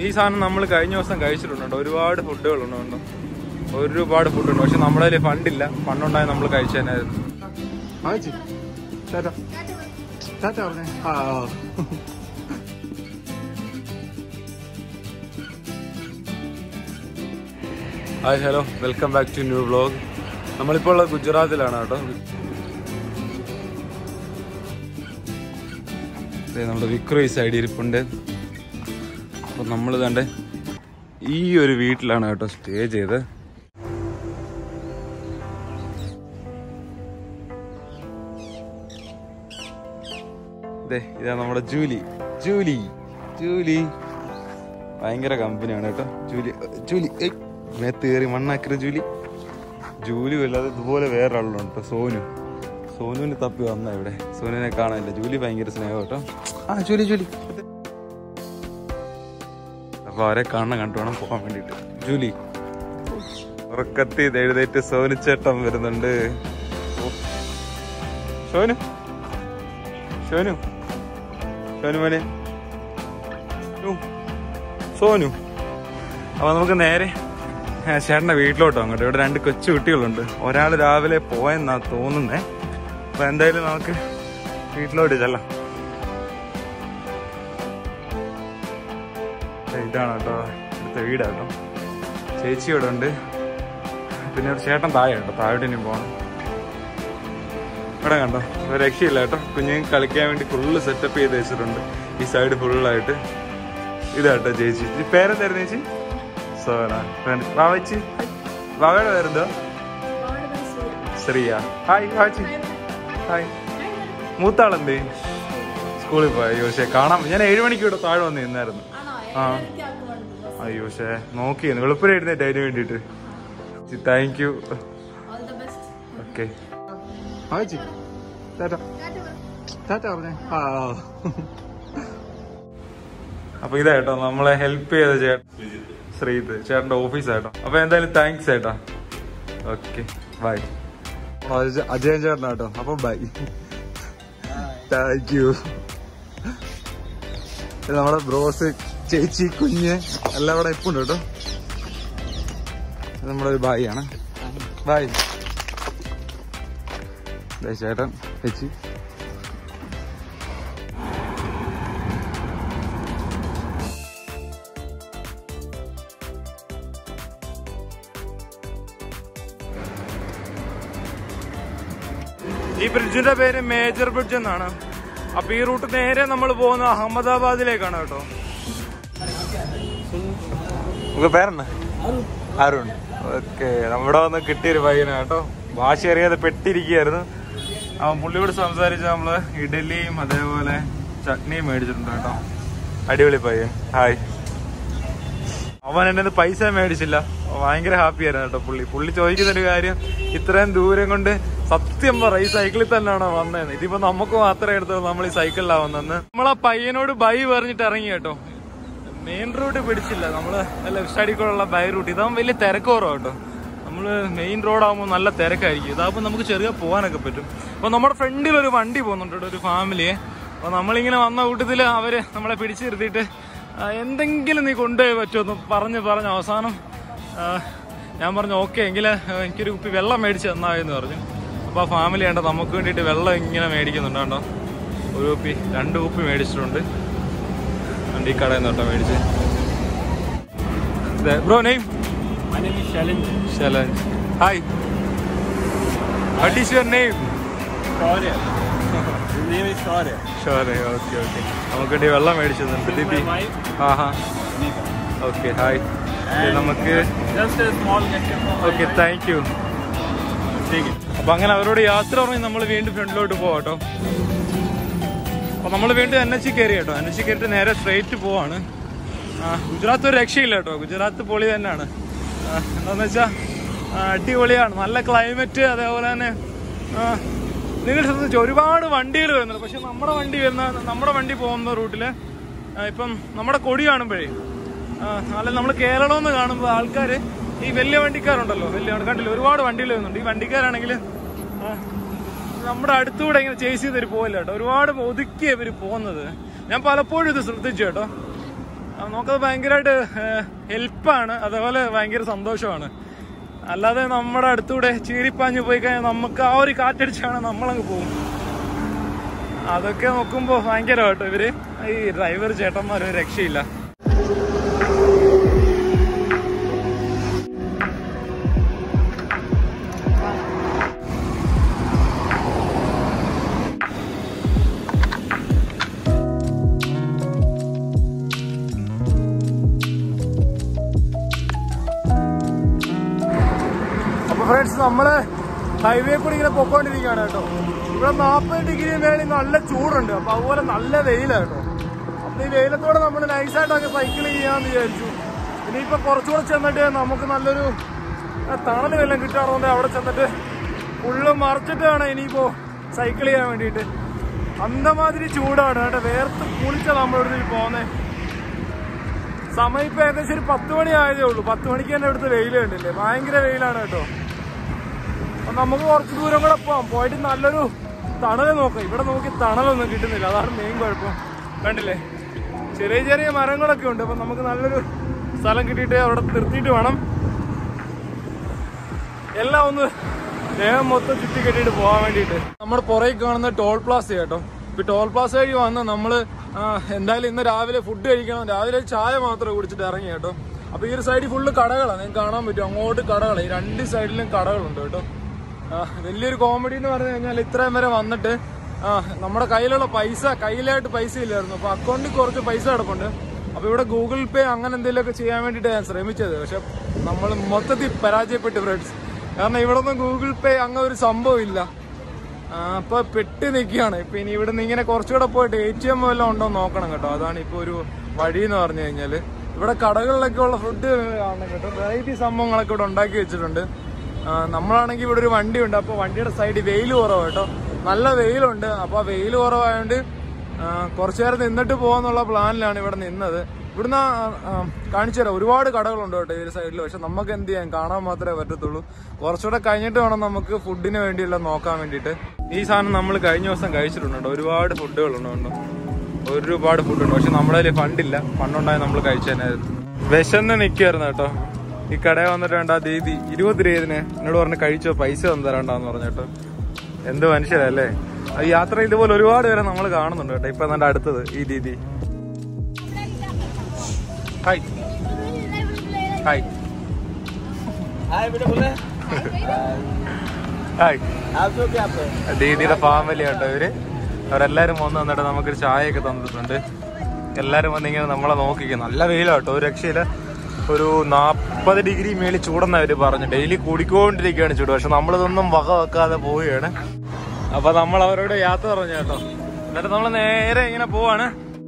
ഈ സാധനം നമ്മൾ കഴിഞ്ഞ ദിവസം കഴിച്ചിട്ടുണ്ട്. ഒരുപാട് ഫുഡുകളുണ്ടോ, ഒരുപാട് ഫുഡുണ്ട്. പക്ഷെ നമ്മുടെ കയ്യിൽ ഫണ്ടില്ല. ഫണ്ടുണ്ടായി നമ്മൾ കഴിച്ചതിനായിരുന്നു. Hi, hello, welcome back to new vlog. നമ്മളിപ്പോൾ ഉള്ളത് ഗുജറാത്തിലാണ് കേട്ടോ. നമ്മുടെ വിക്രോ ഈ സൈഡിൽ ഇരിപ്പുണ്ട്. അപ്പം നമ്മൾ കണ്ടേ ഈ ഒരു വീട്ടിലാണ് കേട്ടോ സ്റ്റേ ചെയ്ത്. ഇതാ നമ്മുടെ ജൂലി. ജൂലി ജൂലി ഭയങ്കര കമ്പനിയാണ് കേട്ടോ. ജൂലി ജൂലി മേത്ത് കയറി മണ്ണാക്കര ജൂലി. ജൂലി അല്ലാതെ ഇതുപോലെ വേറൊരാളുണ്ട് കേട്ടോ, സോനു. സോനുവിന് തപ്പി വന്ന ഇവിടെ. സോനുവിനെ കാണാനില്ല. ജൂലി ഭയങ്കര സ്നേഹം കേട്ടോ. ആ ജൂലി ജൂലി. അപ്പൊ അവരെ കാണാൻ കണ്ടു വേണം പോകാൻ വേണ്ടിട്ട്. ജൂലി ഉറക്കത്തി എഴുതേറ്റ് സോനു ചേട്ടൻ വരുന്നുണ്ട്. സോനു സോനു സോനു മോനെ സോനു. അപ്പൊ നമുക്ക് നേരെ ചേട്ടന്റെ വീട്ടിലോട്ടോ അങ്ങോട്ട്. ഇവിടെ 2 കൊച്ചു കുട്ടികളുണ്ട്. ഒരാൾ രാവിലെ പോയെന്നാ തോന്നുന്നേ. അപ്പൊ എന്തായാലും നമുക്ക് വീട്ടിലോട്ട് ചെല്ലാം. ഇതാണ് കേട്ടോ ഇവിടുത്തെ വീടാട്ടോ. ചേച്ചി ഇവിടെ ഉണ്ട്. പിന്നെ ഒരു ചേട്ടൻ താഴെ കേട്ടോ. താഴോട്ട് ഇനി പോകണം. ഇവിടെ കണ്ടോ ഒരു രക്ഷയില്ല കേട്ടോ. കുഞ്ഞുങ്ങൾക്ക് കളിക്കാൻ വേണ്ടി ഫുള്ള് സെറ്റപ്പ് ചെയ്ത് വെച്ചിട്ടുണ്ട്. ഈ സൈഡ് ഫുള്ളായിട്ട്. ഇതാട്ടോ ചേച്ചി. പേരെന്തായിരുന്നു ചേച്ചി? സോന. വാവച്ചി. വാവയുടെ പേരെന്തോ? ശ്രീയ. ഹായ് വാവച്ചി. ഹായ്. മൂത്താളെന്തേ? സ്കൂളിൽ പോയി. അയ്യോ പക്ഷേ കാണാൻ ഞാൻ 7 മണിക്ക് ഇവിടെ താഴെ വന്ന് നിന്നായിരുന്നു. ആ അയ്യോ പക്ഷേ നോക്കിയിരുന്നു. വെളുപ്പിന് എഴുന്നേറ്റ് അതിന് വേണ്ടിട്ട്. Thank you. ഓക്കെ. അപ്പൊ ഇതായിട്ടോ നമ്മളെ ഹെൽപ്പ് ചെയ്ത ചേട്ടൻ ശ്രീത്. ചേട്ടന്റെ ഓഫീസായിട്ടോ. അപ്പൊ എന്തായാലും താങ്ക്സ് ചേട്ടാ. Okay bye. അജയൻ ചേട്ടനാട്ടോ. അപ്പൊ ബൈ. Thank you. നമ്മുടെ ബ്രോസ്, ചേച്ചി, കുഞ്ഞ് എല്ലാം ഇവിടെ ഇപ്പുണ്ട് കേട്ടോ. നമ്മുടെ ഒരു ബായി ആണ്. ബായ്. ചേട്ടൻ, ചേച്ചി. ഈ ബ്രിഡ്ജിന്റെ പേര് മേജർ ബ്രിഡ്ജ് എന്നാണ്. അപ്പൊ ഈ റൂട്ട് നേരെ നമ്മൾ പോകുന്ന അഹമ്മദാബാദിലേക്കാണ് കേട്ടോ. പേരെന്നാ? അരുൺ. ഓക്കെ. നമ്മുടെ വന്ന് കിട്ടിയൊരു പയ്യനാ കേട്ടോ. ഭാഷ അറിയാതെ പെട്ടിരിക്കുകയായിരുന്നു. അവൻ പുള്ളിയോട് സംസാരിച്ച് നമ്മള് ഇഡലിയും അതേപോലെ ചട്നിയും മേടിച്ചിട്ടുണ്ട് കേട്ടോ. അടിപൊളി പയ്യൻ. ഹായ്. അവൻ എന്നെ പൈസ മേടിച്ചില്ല. ഭയങ്കര ഹാപ്പി ആയിരുന്നു കേട്ടോ പുള്ളി ചോദിക്കുന്നൊരു കാര്യം, ഇത്രയും ദൂരം കൊണ്ട് സത്യം പറ ഈ സൈക്കിളിൽ തന്നെയാണോ വന്നതെന്ന്. ഇതിപ്പോ നമുക്ക് മാത്രമേ എടുത്തുള്ളൂ നമ്മൾ ഈ സൈക്കിളിലാണ് വന്നെന്ന്. നമ്മളാ പയ്യനോട് ബൈ പറഞ്ഞിട്ട് ഇറങ്ങി കേട്ടോ. മെയിൻ റൂട്ട് പിടിച്ചില്ല. നമ്മള് ലെഫ്റ്റ് സൈഡിൽ കൂടെയുള്ള ബൈ റൂട്ട്. ഇതാകുമ്പോൾ വലിയ തിരക്ക് കുറവാണ് കേട്ടോ. നമ്മള് മെയിൻ റോഡാകുമ്പോൾ നല്ല തിരക്കായിരിക്കും. ഇതാകുമ്പോൾ നമുക്ക് ചെറിയ പോകാനൊക്കെ പറ്റും. അപ്പൊ നമ്മുടെ ഫ്രണ്ടിൽ ഒരു വണ്ടി പോകുന്നുണ്ട്, ഒരു ഫാമിലിയെ. അപ്പൊ നമ്മളിങ്ങനെ വന്ന കൂട്ടത്തില് അവര് നമ്മളെ പിടിച്ചു നിർത്തിയിട്ട് എന്തെങ്കിലും നീ കൊണ്ടുപോയി പറ്റുമെന്ന് പറഞ്ഞ് അവസാനം ഞാൻ പറഞ്ഞു ഓക്കെ എങ്കില് എനിക്കൊരു കുപ്പി വെള്ളം മേടിച്ച് തന്നായെന്ന് പറഞ്ഞു. അപ്പൊ ആ ഫാമിലി കണ്ടോ നമുക്ക് വേണ്ടിയിട്ട് വെള്ളം ഇങ്ങനെ മേടിക്കുന്നുണ്ട് കേട്ടോ. 1 കുപ്പി 2 കുപ്പി മേടിച്ചിട്ടുണ്ട്. ഈ കടയിൽ നിന്ന് കേട്ടോ മേടിച്ച്. Bro name? My name is Shalenj. Shalenj. Hi. What is your name? Shaurya. His name is Shaurya. Shaurya. Okay, okay. നമുക്ക് വേണ്ടി വെള്ളം മേടിച്ചു തന്നിട്ടുണ്ട്. ദീപി. ആഹാ. ഓക്കെ. ഹായ്. നമുക്ക് just a small gesture. Okay, thank you. അപ്പൊ അങ്ങനെ അവരോട് യാത്ര പറഞ്ഞ് നമ്മൾ വീണ്ടും ഫ്രണ്ടിലോട്ട് പോവാട്ടോ. അപ്പൊ നമ്മൾ വീണ്ടും NH കയറി കേട്ടോ. NH കയറിയിട്ട് നേരെ സ്ട്രേറ്റ് പോവാണ്. ഗുജറാത്ത് ഒരു രക്ഷയില്ല കേട്ടോ. ഗുജറാത്ത് പൊളി തന്നെയാണ്. എന്താന്ന് വെച്ചാ അടിപൊളിയാണ്. നല്ല ക്ലൈമറ്റ്. അതേപോലെ തന്നെ നിങ്ങൾ ശ്രദ്ധിച്ചു ഒരുപാട് വണ്ടികൾ വരുന്നുണ്ട്. പക്ഷെ നമ്മുടെ വണ്ടി പോകുന്ന റൂട്ടില് ഇപ്പം നമ്മുടെ കൊടി കാണുമ്പോഴേ അല്ല നമ്മൾ കേരളം എന്ന് കാണുമ്പോൾ ആൾക്കാർ ഈ വലിയ വണ്ടിക്കാരുണ്ടല്ലോ, വലിയ കണ്ടില്ല ഒരുപാട് വണ്ടികൾ വരുന്നുണ്ട്. ഈ വണ്ടിക്കാരാണെങ്കിൽ നമ്മുടെ അടുത്തൂടെ ഇങ്ങനെ ചേസ് ചെയ്തൊരു പോകില്ല കേട്ടോ. ഒരുപാട് ഒതുക്കിയ ഇവർ പോകുന്നത്. ഞാൻ പലപ്പോഴും ഇത് ശ്രദ്ധിച്ചു കേട്ടോ. നമുക്കത് ഭയങ്കരമായിട്ട് ഹെൽപ്പാണ്, അതേപോലെ ഭയങ്കര സന്തോഷമാണ്. അല്ലാതെ നമ്മുടെ അടുത്തൂടെ ചീറിപ്പാഞ്ഞ് പോയി കഴിഞ്ഞാൽ നമുക്ക് ആ ഒരു കാറ്റടിച്ചാണ് നമ്മളങ്ങ് പോകും. അതൊക്കെ നോക്കുമ്പോൾ ഭയങ്കരമായിട്ട് ഇവര് ഈ ഡ്രൈവർ ചേട്ടന്മാർ ഒരു രക്ഷയില്ല. ഫ്രണ്ട്സ്, നമ്മള് ഹൈവേ കൂടി ഇങ്ങനെ പൊക്കോണ്ടിരിക്കുകയാണ് കേട്ടോ. ഇവിടെ 40 ഡിഗ്രി മേളിൽ നല്ല ചൂടുണ്ട്. അപ്പൊ അതുപോലെ നല്ല വെയിലാണ് കേട്ടോ. അപ്പൊ ഈ വെയിലത്തോടെ നമ്മൾ നൈസായിട്ടൊക്കെ സൈക്കിൾ ചെയ്യാന്ന് വിചാരിച്ചു. ഇനിയിപ്പോ കുറച്ചുകൂടെ ചെന്നിട്ട് നമുക്ക് നല്ലൊരു തണല് വെള്ളം കിട്ടാറുണ്ട്. അവിടെ ചെന്നിട്ട് ഫുള്ള് മറിച്ചിട്ടാണ് ഇനിയിപ്പോ സൈക്കിൾ ചെയ്യാൻ വേണ്ടിയിട്ട്. അന്തമാതിരി ചൂടാണ് കേട്ടോ. വേർത്ത് കുളിച്ചാ നമ്മളിവിടെ പോകുന്നത്. സമയം ഇപ്പൊ ഏകദേശം ഒരു 10 മണി ആയതേ ഉള്ളൂ. 10 മണിക്ക് തന്നെ ഇവിടുത്തെ വെയിൽ കണ്ടില്ലേ, ഭയങ്കര വെയിലാണ് കേട്ടോ. അപ്പൊ നമുക്ക് കുറച്ച് ദൂരം കൂടെ പോവാം. പോയിട്ട് നല്ലൊരു തണല് നോക്കാം. ഇവിടെ നോക്കി തണലൊന്നും കിട്ടുന്നില്ല, അതാണ് മെയിൻ കുഴപ്പം. കണ്ടില്ലേ, ചെറിയ ചെറിയ മരങ്ങളൊക്കെ ഉണ്ട്. അപ്പൊ നമുക്ക് നല്ലൊരു സ്ഥലം കിട്ടിയിട്ട് അവിടെ നിർത്തിയിട്ട് വേണം എല്ലാം ഒന്ന് ദേഹം മൊത്തം ചുറ്റി കെട്ടിയിട്ട് പോകാൻ വേണ്ടിയിട്ട്. നമ്മുടെ പുറകെ കാണുന്ന ടോൾ പ്ലാസ കേട്ടോ. ഇപ്പൊ ടോൾ പ്ലാസ വഴി വന്ന് നമ്മള് എന്തായാലും ഇന്ന് രാവിലെ ഫുഡ് കഴിക്കണം. രാവിലെ ചായ മാത്രമേ കുടിച്ചിട്ട് ഇറങ്ങി കേട്ടോ. അപ്പൊ ഈ ഒരു സൈഡിൽ ഫുള്ള് കടകളാണ്, നിങ്ങൾക്ക് കാണാൻ പറ്റും. അങ്ങോട്ട് കടകളാണ്, ഈ 2 സൈഡിലും കടകളുണ്ട് കേട്ടോ. വലിയൊരു കോമഡി എന്ന് പറഞ്ഞു കഴിഞ്ഞാൽ ഇത്രയും വരെ വന്നിട്ട് നമ്മുടെ കയ്യിലുള്ള പൈസ, കയ്യിലായിട്ട് പൈസ ഇല്ലായിരുന്നു. അപ്പൊ അക്കൗണ്ടിൽ കുറച്ച് പൈസ കിടപ്പുണ്ട്. അപ്പൊ ഇവിടെ ഗൂഗിൾ പേ അങ്ങനെ എന്തെങ്കിലുമൊക്കെ ചെയ്യാൻ വേണ്ടിയിട്ട് ഞാൻ ശ്രമിച്ചത്. പക്ഷെ നമ്മൾ മൊത്തത്തിൽ പരാജയപ്പെട്ടു ഫ്രണ്ട്സ്. കാരണം ഇവിടെ ഒന്നും ഗൂഗിൾ പേ അങ്ങനെ ഒരു സംഭവം ഇല്ല. അപ്പൊ പെട്ട് നിൽക്കുകയാണ്. ഇപ്പൊ ഇനി ഇവിടെ നിന്ന് ഇങ്ങനെ കുറച്ചുകൂടെ പോയിട്ട് ATM വല്ലതും ഉണ്ടോ നോക്കണം കേട്ടോ. അതാണ് ഇപ്പൊ ഒരു വഴി എന്ന് പറഞ്ഞു കഴിഞ്ഞാല്. ഇവിടെ കടകളിലൊക്കെ ഉള്ള ഫുഡ് ആണ് കേട്ടോ. വെറൈറ്റി സംഭവങ്ങളൊക്കെ ഇവിടെ ഉണ്ടാക്കി വെച്ചിട്ടുണ്ട്. നമ്മളാണെങ്കിൽ ഇവിടെ ഒരു വണ്ടിയുണ്ട്. അപ്പൊ വണ്ടിയുടെ സൈഡിൽ വെയിൽ കുറവ് കേട്ടോ, നല്ല വെയിലുണ്ട്. അപ്പൊ ആ വെയിൽ കുറവായതുകൊണ്ട് കുറച്ചു നേരം നിന്നിട്ട് പോകാന്നുള്ള പ്ലാനിലാണ് ഇവിടെ നിന്നത്. ഇവിടുന്ന് കാണിച്ചു തരാം, ഒരുപാട് കടകളുണ്ട് കേട്ടോ ഈ ഒരു സൈഡിൽ. പക്ഷെ നമുക്ക് എന്ത് ചെയ്യാൻ, കാണാൻ മാത്രമേ പറ്റത്തുള്ളൂ. കുറച്ചുകൂടെ കഴിഞ്ഞിട്ട് വേണം നമുക്ക് ഫുഡിന് വേണ്ടിയെല്ലാം നോക്കാൻ വേണ്ടിയിട്ട്. ഈ സാധനം നമ്മൾ കഴിഞ്ഞ ദിവസം കഴിച്ചിട്ടുണ്ട്. ഒരുപാട് ഫുഡുകളുണ്ട്, ഒരുപാട് ഫുഡുണ്ട്. പക്ഷെ നമ്മുടെ കയ്യിൽ ഫണ്ടില്ല. ഫണ്ടുണ്ടായി നമ്മൾ കഴിച്ചതിനായിരുന്നു. വിശന്ന് നിൽക്കുമായിരുന്നു കേട്ടോ. ഈ കടയിൽ വന്നിട്ട് വേണ്ട ദീദി 20 രൂപ എന്നോട് പറഞ്ഞ് കഴിച്ചോ, പൈസ ഒന്നും തരണ്ടെന്ന് പറഞ്ഞിട്ടോ. എന്ത് മനുഷ്യരല്ലേ. അത് യാത്ര ഇതുപോലെ ഒരുപാട് പേരെ നമ്മൾ കാണുന്നുണ്ട് കേട്ടോ. ഇപ്പൊ എന്നെ അടുത്തത് ഈ ദീദി. Hi hi hi. ദീദിയുടെ ഫാമിലി കേട്ടോ ഇവര്. അവരെല്ലാരും വന്നിട്ട് നമുക്കൊരു ചായയൊക്കെ തന്നിട്ടുണ്ട്. എല്ലാരും വന്നിങ്ങനെ നമ്മളെ നോക്കിക്കും. നല്ല വെയിലാട്ടോ, ഒരു രക്ഷയില്ല. ഒരു 40 ഡിഗ്രി മേളിൽ ചൂടെന്ന് അവര് പറഞ്ഞു. ഡെയിലി കൂടിക്കൊണ്ടിരിക്കുകയാണ് ചൂട്. പക്ഷെ നമ്മളിതൊന്നും വക വെക്കാതെ പോവുകയാണ്. അപ്പൊ നമ്മൾ അവരോട് യാത്ര പറഞ്ഞു കേട്ടോ. എന്നിട്ട് നമ്മൾ നേരെ ഇങ്ങനെ പോവാണ്.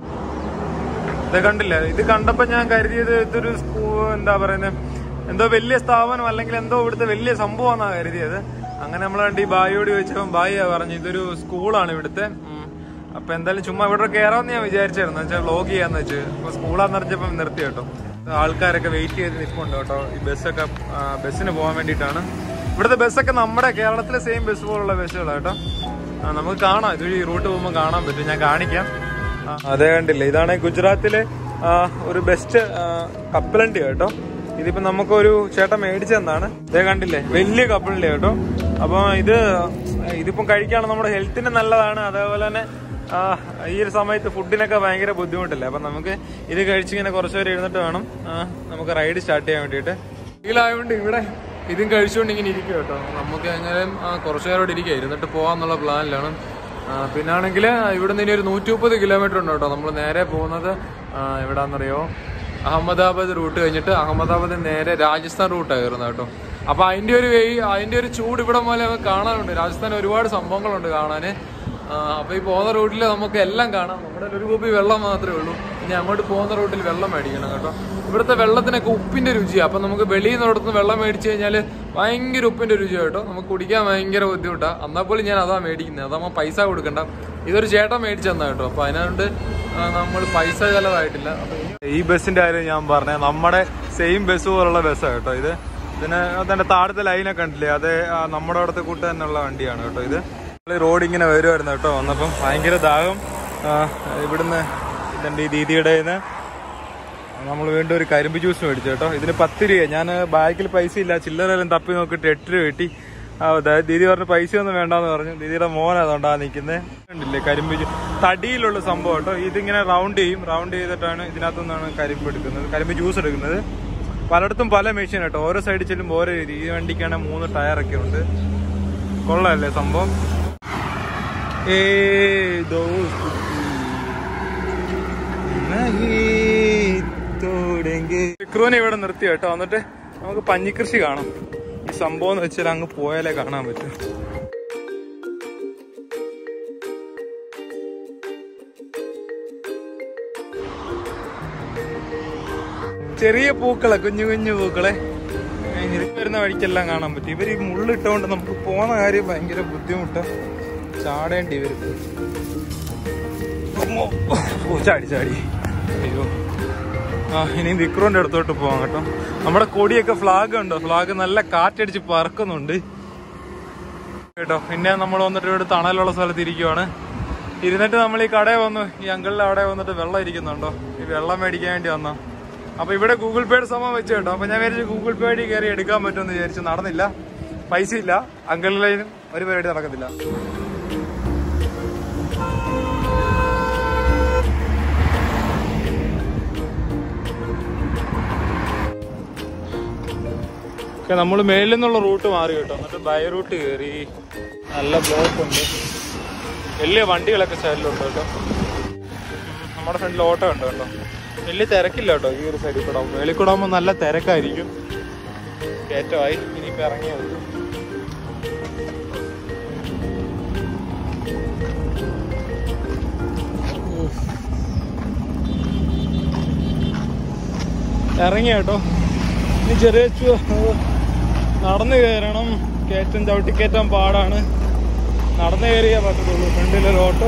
ഇത് കണ്ടില്ല, ഇത് കണ്ടപ്പോ ഞാൻ കരുതിയത് ഇതൊരു എന്താ പറയുന്നത്, എന്തോ വലിയ സ്ഥാപനം അല്ലെങ്കിൽ എന്തോ ഇവിടുത്തെ വലിയ സംഭവമാണെന്നാണ് കരുതിയത്. അങ്ങനെ നമ്മൾ കണ്ട് ഈ ബായിയോട് ചോദിച്ചപ്പോൾ ബായിയാ പറഞ്ഞു ഇതൊരു സ്കൂളാണ് ഇവിടുത്തെ. അപ്പൊ എന്തായാലും ചുമ്മാ ഇവിടെ കയറാമെന്ന് ഞാൻ വിചാരിച്ചായിരുന്നു, വെച്ചാൽ വ്ലോഗ് ചെയ്യാന്ന് വെച്ച്. അപ്പൊ സ്കൂളാന്ന് പറഞ്ഞപ്പം നിർത്തി കേട്ടോ. ആൾക്കാരൊക്കെ വെയിറ്റ് ചെയ്ത് നിൽപ്പുണ്ട് കേട്ടോ. ഈ ബസ്സൊക്കെ ബസ്സിന് പോകാൻ വേണ്ടിയിട്ടാണ്. ഇവിടുത്തെ ബസ്സൊക്കെ നമ്മുടെ കേരളത്തിലെ സെയിം ബസ് പോലുള്ള ബസ്സുകളാണ് കേട്ടോ. നമുക്ക് കാണാം, ഇതുവഴി ഈ റൂട്ട് പോകുമ്പോൾ കാണാൻ പറ്റും. ഞാൻ കാണിക്കാം. അതേ കണ്ടില്ലേ, ഇതാണ് ഗുജറാത്തിലെ ഒരു ബെസ്റ്റ് കപ്പലണ്ടി കേട്ടോ. ഇതിപ്പോ നമുക്കൊരു ചേട്ടൻ മേടിച്ചെന്നാണ്. ഇതേ കണ്ടില്ലേ, വലിയ കപ്പലണ്ടി കേട്ടോ. അപ്പൊ ഇതിപ്പം കഴിക്കുകയാണ്, നമ്മുടെ ഹെൽത്തിന് നല്ലതാണ്. അതേപോലെ തന്നെ ഈ ഒരു സമയത്ത് ഫുഡിനൊക്കെ ഭയങ്കര ബുദ്ധിമുട്ടില്ല. അപ്പൊ നമുക്ക് ഇത് കഴിച്ചിങ്ങനെ കുറച്ചുപേര് ഇരുന്നിട്ട് വേണം നമുക്ക് റൈഡ് സ്റ്റാർട്ട് ചെയ്യാൻ വേണ്ടിയിട്ട്. ഇതിലായതുകൊണ്ട് ഇവിടെ ഇതും കഴിച്ചുകൊണ്ട് ഇങ്ങനെ ഇരിക്കും കേട്ടോ. നമുക്ക് എങ്ങനെയും കുറച്ചു നേരോട് ഇരിക്കുക, ഇരുന്നിട്ട് പോകാന്നുള്ള പ്ലാനിലാണ്. പിന്നാണെങ്കിൽ ഇവിടെ നിന്ന് ഇനി ഒരു 130 കിലോമീറ്റർ ഉണ്ട് കേട്ടോ. നമ്മൾ നേരെ പോകുന്നത് എവിടാന്നറിയോ, അഹമ്മദാബാദ് റൂട്ട് കഴിഞ്ഞിട്ട് അഹമ്മദാബാദ് നേരെ രാജസ്ഥാൻ റൂട്ടാണ് കയറുന്നത് കേട്ടോ. അപ്പൊ അതിന്റെ ഒരു ചൂട് ഇവിടെ പോലെ കാണാനുണ്ട്. രാജസ്ഥാൻ ഒരുപാട് സംഭവങ്ങളുണ്ട് കാണാന്. അപ്പൊ ഈ പോകുന്ന റൂട്ടിൽ നമുക്ക് എല്ലാം കാണാം. നമ്മുടെ ഒരു കുപ്പി വെള്ളം മാത്രമേ ഉള്ളൂ. ഇനി അങ്ങോട്ട് പോകുന്ന റൂട്ടിൽ വെള്ളം മേടിക്കണം കേട്ടോ. ഇവിടുത്തെ വെള്ളത്തിനൊക്കെ ഉപ്പിന്റെ രുചിയാണ്. അപ്പൊ നമുക്ക് വെളിയിൽ നിന്നിടത്തുനിന്ന് വെള്ളം മേടിച്ചു കഴിഞ്ഞാൽ ഭയങ്കര ഉപ്പിന്റെ രുചിയാണ് കേട്ടോ. നമുക്ക് കുടിക്കാൻ ഭയങ്കര ബുദ്ധിമുട്ടാണ്. എന്നാൽ പോലും ഞാൻ അതാ മേടിക്കുന്നത്. അതാകുമ്പോൾ പൈസ കൊടുക്കണ്ട. ഇതൊരു ചേട്ടൻ മേടിച്ചെന്നാ കേട്ടോ. അപ്പൊ അതിനോണ്ട് നമ്മൾ പൈസ ചെലവായിട്ടില്ല. ഈ ബസ്സിന്റെ കാര്യം ഞാൻ പറഞ്ഞ നമ്മുടെ സെയിം ബസ് പോലുള്ള ബസ്സാണ് കേട്ടോ. ഇതിന്റെ താഴത്തെ ലൈനൊക്കെ കണ്ടില്ലേ, അത് നമ്മുടെ അവിടുത്തെ കൂട്ട് തന്നെയുള്ള വണ്ടിയാണ് കേട്ടോ. ഇത് റോഡ് ഇങ്ങനെ വരുമായിരുന്നു കേട്ടോ. വന്നപ്പം ഭയങ്കര ദാഹം. ഇവിടുന്ന് ഇതിന്റെ ഈ ദീദിയുടെ നമ്മൾ വീണ്ടും ഒരു കരിമ്പ് ജ്യൂസ് മേടിച്ചു കേട്ടോ. ഇതിന് 10 രൂപ. ഞാൻ ബാഗിൽ പൈസ ഇല്ല, ചില്ലറെല്ലാം തപ്പി നോക്കിയിട്ട് 8 രൂപ കിട്ടി. ദീദി പറഞ്ഞ പൈസ ഒന്നും വേണ്ടെന്ന് പറഞ്ഞു. ദീദിയുടെ മോൻ അതുകൊണ്ടാ നിൽക്കുന്നത്. കണ്ടില്ലേ കരിമ്പ് ജ്യൂസ്, തടിയിലുള്ള സംഭവം കേട്ടോ. ഇതിങ്ങനെ റൗണ്ട് ചെയ്തിട്ടാണ് ഇതിനകത്തു നിന്നാണ് കരിമ്പ് എടുക്കുന്നത്, കരിമ്പ് ജ്യൂസ് എടുക്കുന്നത്. പലയിടത്തും പല മെഷീൻ കേട്ടോ, ഓരോ സൈഡിൽ ചെല്ലുമ്പോൾ ഓരോ രീതി. ഈ വണ്ടിക്കാണ് 3 ടയറൊക്കെ ഉണ്ട്. കൊള്ളാല്ലേ സംഭവം. വിക്രുവിനെ ഇവിടെ നിർത്തി കേട്ടോ. എന്നിട്ട് നമുക്ക് പഞ്ഞിക്കൃഷി കാണാം. ഈ സംഭവം എന്ന് വെച്ചാൽ അങ്ങ് പോയാലേ കാണാൻ പറ്റും. ചെറിയ പൂക്കളെ, കുഞ്ഞു കുഞ്ഞു പൂക്കളെ വരുന്ന വഴിക്കെല്ലാം കാണാൻ പറ്റും. ഇവർ ഈ മുള്ളിട്ടുകൊണ്ട് നമുക്ക് പോകുന്ന കാര്യം ഭയങ്കര ബുദ്ധിമുട്ടാണ്. ചാടേണ്ടി വരും. ചാടി അയ്യോ. ഇനിയും വിക്രുവിന്റെ അടുത്തോട്ട് പോവാം കേട്ടോ. നമ്മുടെ കൊടിയൊക്കെ ഫ്ലാഗ് ഉണ്ടോ, ഫ്ലാഗ് നല്ല കാറ്റടിച്ച് പറക്കുന്നുണ്ട് കേട്ടോ. പിന്നെ നമ്മൾ വന്നിട്ട് ഇവിടെ തണലുള്ള സ്ഥലത്ത് ഇരിക്കുവാണ്. ഇരുന്നിട്ട് നമ്മൾ ഈ കടയിൽ വന്നു, ഈ അങ്കിളിന്റെ അവിടെ വന്നിട്ട് വെള്ളം ഇരിക്കുന്നുണ്ടോ, ഈ വെള്ളം മേടിക്കാൻ വേണ്ടി വന്നോ. അപ്പൊ ഇവിടെ ഗൂഗിൾ പേയുടെ സംഭവം വെച്ച് കേട്ടോ. അപ്പൊ ഞാൻ വിചാരിച്ചു ഗൂഗിൾ പേ വഴി കയറി എടുക്കാൻ പറ്റുമെന്ന് വിചാരിച്ചു. നടന്നില്ല, പൈസ ഇല്ല. അങ്കിളിലും ഒരു പരിപാടി നടക്കത്തില്ല. നമ്മൾ മേളിൽ നിന്നുള്ള റൂട്ട് മാറി കേട്ടോ. എന്നിട്ട് ബൈ റൂട്ട് കയറി. നല്ല ബ്ലോക്ക് ഉണ്ട്, വലിയ വണ്ടികളൊക്കെ സൈഡിലുണ്ട് കേട്ടോ. നമ്മുടെ ഫ്രണ്ടിൽ ഓട്ടോ ഉണ്ട് കേട്ടോ. വലിയ തിരക്കില്ല കേട്ടോ ഈ ഒരു സൈഡിൽ കൂടെ. മേളിൽ കൂടെ ആകുമ്പോൾ നല്ല തിരക്കായിരിക്കും. കയറ്റമായി, ഇനിയിപ്പോൾ ഇറങ്ങിയാൽ മതി. ഇറങ്ങി കേട്ടോ. ഇനി ചെറിയ നടന്നു കയറണം. കയറ്റം ചവിട്ടിക്കയറ്റാൻ പാടാണ്. നടന്നു കയറിയാൽ പറ്റത്തുള്ളൂ. ഫ്രണ്ടിലൊരു ഓട്ടോ.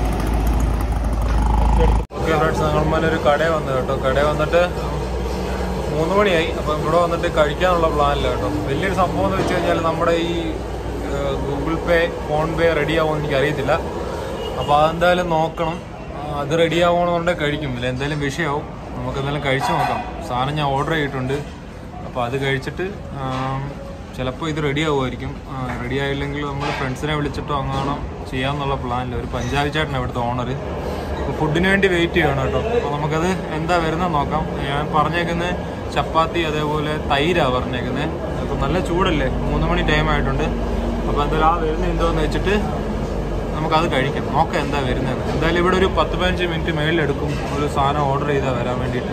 ഓക്കെ ഫ്രണ്ട്സ്, ഞങ്ങളൊരു കടയിൽ വന്നു കേട്ടോ. കടയിൽ വന്നിട്ട് 3 മണിയായി. അപ്പം ഇവിടെ വന്നിട്ട് കഴിക്കാനുള്ള പ്ലാനില്ല കേട്ടോ. വലിയൊരു സംഭവം എന്ന് വെച്ച് കഴിഞ്ഞാൽ നമ്മുടെ ഈ Google Pay, PhonePe ready ആവുമെന്ന് എനിക്കറിയത്തില്ല. അപ്പോൾ അതെന്തായാലും നോക്കണം. അത് റെഡി ആവുകയാണെന്നുണ്ടെങ്കിൽ കഴിക്കുമില്ല, എന്തായാലും വിഷയമാവും. നമുക്ക് എന്തായാലും കഴിച്ചു നോക്കാം. സാധനം ഞാൻ ഓർഡർ ചെയ്തിട്ടുണ്ട്. അപ്പോൾ അത് കഴിച്ചിട്ട് ചിലപ്പോൾ ഇത് റെഡി ആവുമായിരിക്കും. റെഡി ആയില്ലെങ്കിൽ നമ്മൾ ഫ്രണ്ട്സിനെ വിളിച്ചിട്ടോ അങ്ങനെ ചെയ്യാമെന്നുള്ള പ്ലാനില്ല. ഒരു പഞ്ചാബി ചേട്ടനാണ് ഇവിടുത്തെ ഓണർ. അപ്പോൾ ഫുഡിന് വേണ്ടി വെയിറ്റ് ചെയ്യണം കേട്ടോ. അപ്പോൾ നമുക്കത് എന്താ വരുന്നത് നോക്കാം. ഞാൻ പറഞ്ഞേക്കുന്നത് ചപ്പാത്തി അതേപോലെ തൈരാണ് പറഞ്ഞേക്കുന്നത്. അപ്പോൾ നല്ല ചൂടല്ലേ, 3 മണി ടൈം ആയിട്ടുണ്ട്. അപ്പോൾ എന്തായാലും ആ വരുന്നത് എന്തോന്ന് വെച്ചിട്ട് നമുക്കത് കഴിക്കാം. നോക്കാം എന്താ വരുന്നത്. എന്തായാലും ഇവിടെ ഒരു 10-15 മിനിറ്റ് മേളിലെടുക്കും ഒരു സാധനം ഓർഡർ ചെയ്താൽ വരാൻ വേണ്ടിയിട്ട്.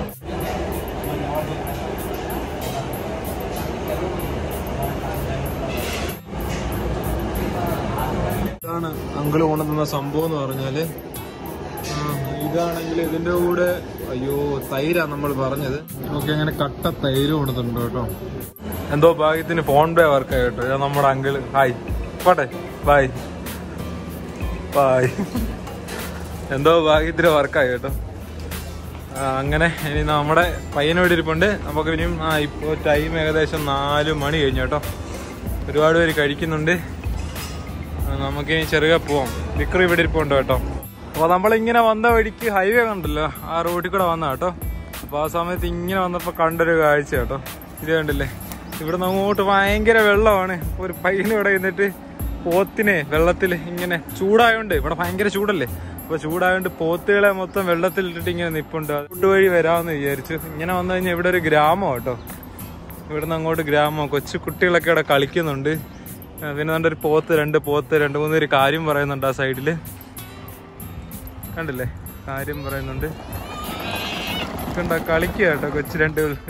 ഇതാണ് അങ്കിള് കൊണ്ടുവന്ന സംഭവം എന്ന് പറഞ്ഞാല്. ഇതാണെങ്കിൽ ഇതിന്റെ കൂടെ തൈരാ നമ്മൾ പറഞ്ഞത്. ഓക്കെ, അങ്ങനെ കട്ട തൈര് കൊടുത്തിട്ടുണ്ട് കേട്ടോ. എന്തോ ഭാഗ്യത്തിന് ഫോൺ പേ വർക്കായി കേട്ടോ. ഇതാ നമ്മുടെ അങ്കിള്. ഹായ്, പോട്ടെ, ബായ് ബായ്. എന്തോ ഭാഗ്യത്തിന് വർക്കായി കേട്ടോ. അങ്ങനെ ഇനി നമ്മുടെ പയ്യനോട് ഇരിപ്പുണ്ട്. നമുക്ക് ഇനിയും ഇപ്പോൾ ടൈം ഏകദേശം 4 മണി കഴിഞ്ഞു കേട്ടോ. ഒരുപാട് പേര് കഴിക്കുന്നുണ്ട്. നമുക്കിനി ചെറുക പോവാം. വിക്രം ഇവിടെ ഇരിപ്പുണ്ട് കേട്ടോ. അപ്പോൾ നമ്മളിങ്ങനെ വന്ന വഴിക്ക് ഹൈവേ കണ്ടല്ലോ, ആ റോഡിൽ കൂടെ വന്ന കേട്ടോ. അപ്പോൾ ആ സമയത്ത് ഇങ്ങനെ വന്നപ്പോൾ കണ്ടൊരു കാഴ്ച കേട്ടോ. ഇത് കണ്ടില്ലേ, ഇവിടെ അങ്ങോട്ട് ഭയങ്കര വെള്ളമാണ്. ഒരു പയ്യന് ഇവിടെ നിന്നിട്ട് പോത്തിനെ വെള്ളത്തിൽ ഇങ്ങനെ, ചൂടായോണ്ട് ഇവിടെ ഭയങ്കര ചൂടല്ലേ, അപ്പോൾ ചൂടായോണ്ട് പോത്തുകളെ മൊത്തം വെള്ളത്തിലിട്ടിട്ട് ഇങ്ങനെ നിൽപ്പുണ്ട്. അതുകൊണ്ട് വഴി വരാമെന്ന് വിചാരിച്ചു. ഇങ്ങനെ വന്നു കഴിഞ്ഞാൽ ഇവിടെ ഒരു ഗ്രാമം കേട്ടോ. ഇവിടുന്ന് അങ്ങോട്ട് ഗ്രാമം, കൊച്ചു കുട്ടികളൊക്കെ ഇവിടെ കളിക്കുന്നുണ്ട്. പിന്നെ ഒരു പോത്ത്, 2 പോത്ത്, 2-3 പേര് കാര്യം പറയുന്നുണ്ട് ആ സൈഡില്. കണ്ടില്ലേ, കാര്യം പറയുന്നുണ്ട്. കണ്ടോ, കളിക്കുക കേട്ടോ കൊച്ചു 2 പേർക്ക്.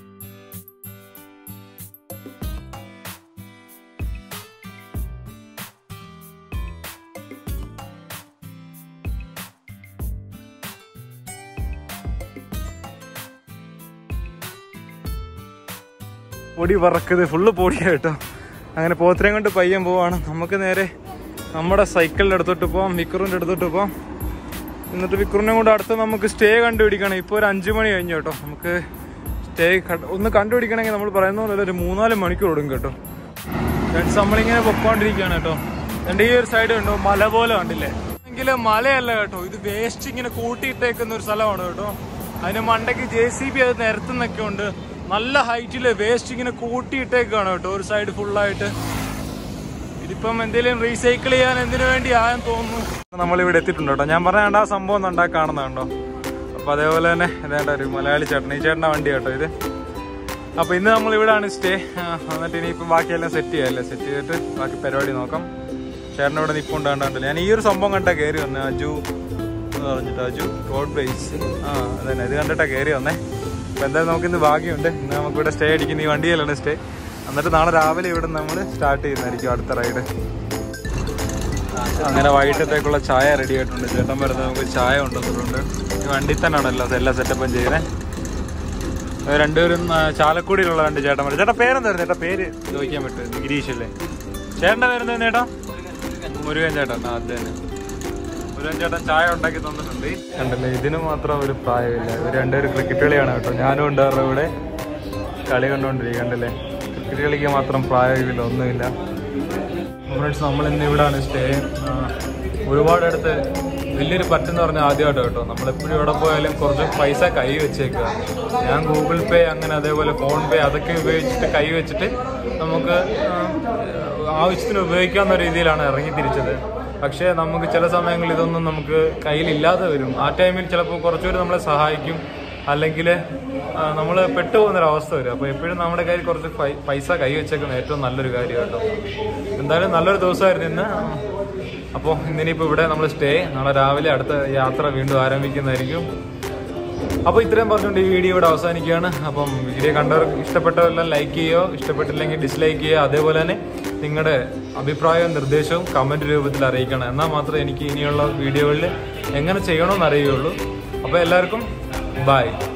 പൊടി പറക്കുന്നത് ഫുള്ള് പൊടിയാ കേട്ടോ. അങ്ങനെ പോത്തിനെ കൊണ്ട് പയ്യൻ പോവാണ്. നമുക്ക് നേരെ നമ്മുടെ സൈക്കിളിൻ്റെ അടുത്തോട്ട് പോവാം, വിക്രുവിൻ്റെ അടുത്തോട്ട് പോവാം. എന്നിട്ട് വിക്രുവിനെ കൊണ്ട് അടുത്ത് നമുക്ക് സ്റ്റേ കണ്ടുപിടിക്കണം. ഇപ്പോൾ ഒരു 5 മണി കഴിഞ്ഞു കേട്ടോ. നമുക്ക് സ്റ്റേ ഒന്ന് കണ്ടുപിടിക്കണമെങ്കിൽ നമ്മൾ പറയുന്ന പോലെ ഒരു 3-4 മണിക്കൂർ ഓടും കേട്ടോ. ഫ്രണ്ട്സ്, നമ്മളിങ്ങനെ പൊക്കോണ്ടിരിക്കുകയാണ് കേട്ടോ. എൻ്റെ ഈ ഒരു സൈഡ് ഉണ്ടോ മല പോലെ കണ്ടില്ലേ, എങ്കിൽ മലയല്ല കേട്ടോ, ഇത് വേസ്റ്റ് ഇങ്ങനെ കൂട്ടിയിട്ടേക്കുന്ന ഒരു സ്ഥലമാണ് കേട്ടോ. അതിന് മണ്ടയ്ക്ക് JCB അത് നിരത്തുന്നൊക്കെ ഉണ്ട്. നല്ല ഹൈറ്റില് വേസ്റ്റ് ഇങ്ങനെ കൂട്ടിയിട്ടേക്കാണ് കേട്ടോ ഒരു സൈഡ് ഫുള്ളായിട്ട്. ഇതിപ്പം എന്തെങ്കിലും റീസൈക്കിൾ ചെയ്യാൻ എന്തിനു വേണ്ടി ആയെന്ന് തോന്നുന്നു. നമ്മളിവിടെ എത്തിയിട്ടുണ്ട് കേട്ടോ. ഞാൻ പറഞ്ഞ ആ സംഭവം ഒന്ന് ഉണ്ടാക്കാണെന്നുണ്ടോ. അപ്പൊ അതേപോലെ തന്നെ ഇതേണ്ട ഒരു മലയാളി ചേട്ടൻ, ഈ ചേട്ടൻ്റെ വണ്ടി കേട്ടോ ഇത്. അപ്പൊ ഇന്ന് നമ്മൾ ഇവിടെയാണ് സ്റ്റേ. എന്നിട്ട് ഇനിയിപ്പം ബാക്കിയെല്ലാം സെറ്റ് ചെയ്യാമല്ലേ, സെറ്റ് ചെയ്തിട്ട് ബാക്കി പരിപാടി നോക്കാം. ചേട്ടനോട് നിപ്പുണ്ടാണ്ടല്ലോ. ഞാൻ ഈ ഒരു സംഭവം കണ്ടാ കയറി വന്നേ, അജു എന്ന് പറഞ്ഞിട്ട്, അജു റോഡ് ബേസ്. അതന്നെ, ഇത് കണ്ടിട്ടാ കയറി വന്നേ. അപ്പൊ എന്തായാലും നമുക്കിന്ന് ഭാഗ്യമുണ്ട്, ഇന്ന് നമുക്കിവിടെ സ്റ്റേ അടിക്കുന്ന ഈ വണ്ടിയിലാണ് സ്റ്റേ. എന്നിട്ട് നാളെ രാവിലെ ഇവിടെ നമ്മൾ സ്റ്റാർട്ട് ചെയ്യുന്നതായിരിക്കും അടുത്ത റൈഡ്. അങ്ങനെ വൈകിട്ടത്തേക്കുള്ള ചായ റെഡി ആയിട്ടുണ്ട്. ചേട്ടൻ വരുന്നത് നമുക്ക് ചായ കൊണ്ടുവന്നിട്ടുണ്ട്. ഈ വണ്ടി തന്നെയാണല്ലോ എല്ലാ സെറ്റപ്പും ചെയ്യുന്നത്. രണ്ടുപേരും ചാലക്കുടിയിലുള്ള രണ്ട് ചേട്ടന്മാർ. ചേട്ടാ പേരെന്തായിരുന്നു? ചേട്ടാ പേര് ചോദിക്കാൻ പറ്റും. ഗിരീഷ് അല്ലേ? ചേട്ടൻ്റെ പേരെന്തായിരുന്നു ചേട്ടാ? മുരുകൻ ചേട്ടൻ. അത് തന്നെ, മുരുകൻ ചേട്ടൻ ചായ ഉണ്ടാക്കി തന്നിട്ടുണ്ട്. കണ്ടല്ലേ, ഇതിന് മാത്രം ഒരു പ്രായമില്ല. ഇവർ രണ്ടുപേരും ക്രിക്കറ്റ് കളിയാണ് കേട്ടോ. ഞാനും ഉണ്ടായിരുന്നു ഇവിടെ കളി കണ്ടുകൊണ്ടിരിക്കുക. കണ്ടല്ലേ, ക്രിക്കറ്റ് കളിക്ക് മാത്രം പ്രായമില്ല, ഒന്നുമില്ല. ഫ്രണ്ട്സ്, നമ്മളിന്ന് ഇവിടെയാണ് സ്റ്റേ. ഒരുപാടടുത്ത് വലിയൊരു പറ്റെന്ന് പറഞ്ഞാൽ ആദ്യമായിട്ട് കേട്ടോ. നമ്മളെപ്പോഴും ഇവിടെ പോയാലും കുറച്ച് പൈസ കൈ വെച്ചേക്കുക. ഞാൻ ഗൂഗിൾ പേ അങ്ങനെ അതേപോലെ ഫോൺ പേ അതൊക്കെ ഉപയോഗിച്ചിട്ട് കൈ വെച്ചിട്ട് നമുക്ക് ആവശ്യത്തിന് ഉപയോഗിക്കാവുന്ന രീതിയിലാണ് ഇറങ്ങി തിരിച്ചത്. പക്ഷേ നമുക്ക് ചില സമയങ്ങളിൽ ഇതൊന്നും നമുക്ക് കയ്യിലില്ലാതെ വരും. ആ ടൈമിൽ ചിലപ്പോൾ കുറച്ചുപേര് നമ്മളെ സഹായിക്കും, അല്ലെങ്കിൽ നമ്മൾ പെട്ടുപോകുന്നൊരവസ്ഥ വരും. അപ്പോൾ എപ്പോഴും നമ്മുടെ കയ്യിൽ കുറച്ച് പൈസ കൈ വെച്ചേക്കുന്നത് ഏറ്റവും നല്ലൊരു കാര്യം കേട്ടോ. എന്തായാലും നല്ലൊരു ദിവസമായിരുന്നു ഇന്ന്. അപ്പോൾ ഇന്നിനിപ്പോൾ ഇവിടെ നമ്മൾ സ്റ്റേ. നാളെ രാവിലെ അടുത്ത യാത്ര വീണ്ടും ആരംഭിക്കുന്നതായിരിക്കും. അപ്പോൾ ഇത്രയും പറഞ്ഞുകൊണ്ട് ഈ വീഡിയോ ഇവിടെ അവസാനിക്കുകയാണ്. അപ്പം വീഡിയോ കണ്ടവർക്ക് ഇഷ്ടപ്പെട്ടവരെല്ലാം ലൈക്ക് ചെയ്യുകയോ, ഇഷ്ടപ്പെട്ടില്ലെങ്കിൽ ഡിസ്ലൈക്ക് ചെയ്യുക. അതേപോലെ തന്നെ നിങ്ങളുടെ അഭിപ്രായവും നിർദ്ദേശവും കമൻറ്റ് രൂപത്തിൽ അറിയിക്കണം. എന്നാൽ മാത്രമേ എനിക്ക് ഇനിയുള്ള വീഡിയോകളിൽ എങ്ങനെ ചെയ്യണമെന്ന് അറിയുകയുള്ളൂ. അപ്പോൾ എല്ലാവർക്കും ബൈ.